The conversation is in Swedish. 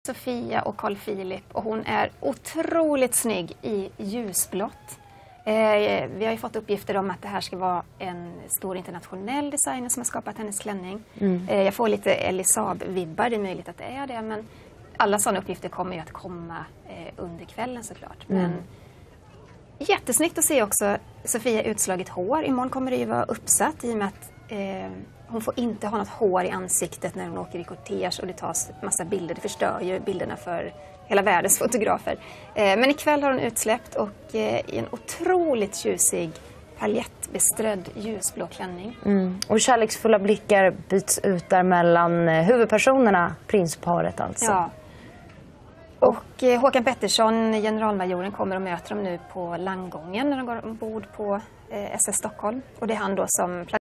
Sofia och Carl Philip, och hon är otroligt snygg i ljusblått. Vi har ju fått uppgifter om att det här ska vara en stor internationell designer som har skapat hennes klänning. Jag får lite Elisab-vibbar, det är möjligt att det är det, men alla sådana uppgifter kommer ju att komma under kvällen såklart. Men jättesnyggt att se också Sofia utslaget hår. Imorgon kommer det ju vara uppsatt i och med att hon får inte ha något hår i ansiktet när hon åker i kortege och det tas massa bilder. Det förstör ju bilderna för hela världens fotografer. Men ikväll har hon utsläppt och i en otroligt tjusig paljettbeströdd ljusblå klänning. Och kärleksfulla blickar byts ut där mellan huvudpersonerna, prinsparet alltså. Ja. Och Håkan Pettersson, generalmajoren, kommer och möter dem nu på landgången när de går ombord på SS Stockholm. Och det är han då som